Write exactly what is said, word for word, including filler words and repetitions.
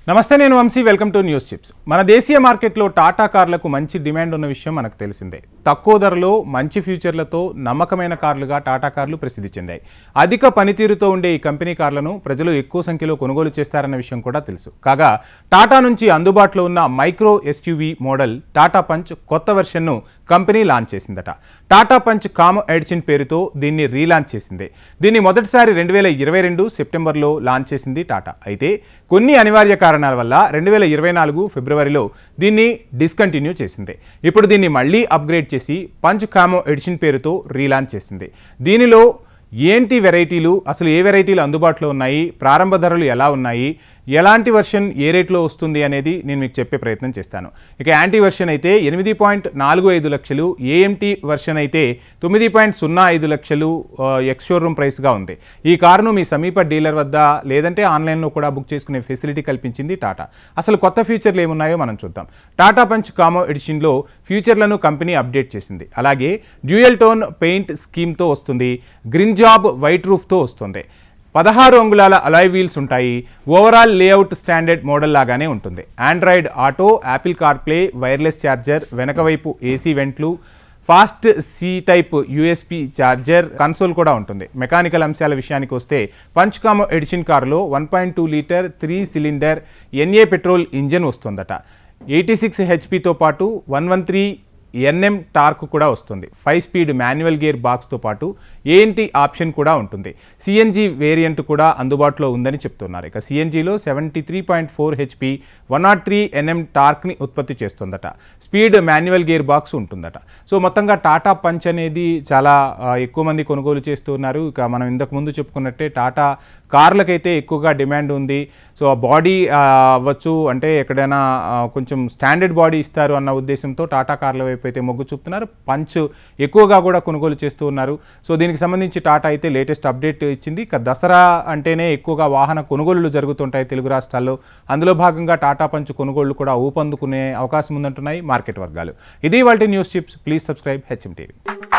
నమస్తే నేను Vamsi welcome to news chips మన దేశీయ మార్కెట్లో టాటా కార్లకు మంచి డిమాండ్ ఉన్న విషయం మనకు తెలిసిందే తక్కువ ధరలో మంచి ఫ్యూచర్లతో నమ్మకమైన కార్లుగా టాటా కార్లు ప్రసిద్ధి చెందాయి అధిక పనితీరుతో ఉండే ఈ కంపెనీ కార్లను ప్రజలు ఎక్కువ సంఖ్యలో కొనుగోలు చేస్తారన్న విషయం కూడా తెలుసు కాగా టాటా నుంచి అందుబాటులో ఉన్న micro SUV model Tata Punch కొత్త వెర్షన్ను కంపెనీ లాంచ్ చేసిందట టాటా పంచ్ కామ్ ఎడిషన్ పేరుతో దీన్ని రీలాంచ్ చేసింది దీన్ని మొదటిసారి రెండు వేల ఇరవై రెండు సెప్టెంబర్లో లాంచ్ చేసింది టాటా అయితే కొన్ని అనివార్య కారణాల వల్ల రెండు వేల ఇరవై నాలుగు ఫిబ్రవరిలో దీన్ని డిస్కంటిన్యూ చేసింది ఇప్పుడు దీన్ని మళ్ళీ అప్గ్రేడ్ చేసి పంచ్ కామో ఎడిషన్ పేరుతో రీలాంచ్ చేసింది దీనిలో ఏంటి వెరైటీలు అసలు ఏ వెరైటీలు అందుబాటులో ఉన్నాయి ప్రారంభ ధరలు ఎలా ఉన్నాయి ఎలాంటి వర్షన్ ఏ రేట్లో వస్తుంది అనేది నేను మీకు చెప్పే ప్రయత్నం చేస్తాను ఇక యాంటీ వర్షన్ అయితే ఎనిమిది పాయింట్ నాలుగు ఐదు లక్షలు ఏఎంటీ వర్షన్ అయితే తొమ్మిది పాయింట్ సున్నా ఐదు లక్షలు ఎక్స్ షోరూమ్ ప్రైస్గా ఉంది ఈ కారును మీ సమీప డీలర్ వద్ద లేదంటే ఆన్లైన్లో కూడా బుక్ చేసుకునే ఫెసిలిటీ కల్పించింది టాటా అసలు కొత్త ఫీచర్లు ఏమున్నాయో మనం చూద్దాం టాటా పంచ్ కామో ఎడిషన్లో ఫీచర్లను కంపెనీ అప్డేట్ చేసింది అలాగే డ్యూయల్ టోన్ పెయింట్ స్కీమ్తో వస్తుంది గ్రీన్ జాబ్ వైట్ రూఫ్తో వస్తుంది పదహారు అంగుళాల అలాయ్ వీల్స్ ఉంటాయి ఓవరాల్ లేఅవుట్ స్టాండర్డ్ మోడల్ లాగానే ఉంటుంది Android Auto Apple CarPlay wireless charger వెనక వైపు ఏసీ వెంట్లు fast C type USB charger console కూడా ఉంటుంది మెకానికల్ అంశాల విషయానికి వస్తే పంచ్ కామో ఎడిషన్ కారులో one point two litre three cylinder NA petrol engine వస్తుందట ఎయిటీ సిక్స్ హెచ్పితో పాటు one one three NM torque కూడా వస్తుంది ఫైవ్ స్పీడ్ మాన్యువల్ గేర్ బాక్స్తో పాటు ఏఎన్టీ ఆప్షన్ కూడా ఉంటుంది సిఎన్జి వేరియంట్ కూడా అందుబాటులో ఉందని చెప్తున్నారు ఇక సిఎన్జిలో seventy three point four HP one nought three NM టార్క్ని ఉత్పత్తి చేస్తుందట స్పీడ్ మాన్యువల్ గేర్ బాక్స్ ఉంటుందట సో మొత్తంగా టాటా పంచ్ అనేది చాలా ఎక్కువ మంది కొనుగోలు చేస్తున్నారు ఇక మనం ఇంతకు ముందు చెప్పుకున్నట్టే టాటా కార్లకైతే ఎక్కువగా డిమాండ్ ఉంది సో ఆ బాడీ అవ్వచ్చు అంటే ఎక్కడైనా కొంచెం స్టాండర్డ్ బాడీ ఇస్తారు అన్న ఉద్దేశంతో టాటా కార్ల వైపు అయితే మొగ్గు చూపుతున్నారు పంచ్ ఎక్కువగా కూడా కొనుగోలు చేస్తూ ఉన్నారు సో దీనికి సంబంధించి టాటా అయితే లేటెస్ట్ అప్డేట్ ఇచ్చింది ఇక దసరా అంటేనే ఎక్కువగా వాహన కొనుగోళ్లు జరుగుతుంటాయి తెలుగు రాష్ట్రాల్లో అందులో భాగంగా టాటా పంచ్ కొనుగోళ్లు కూడా ఊపందుకునే అవకాశం ఉందంటున్నాయి మార్కెట్ వర్గాలు ఇది ఇవాల్టి news chips please subscribe HM TV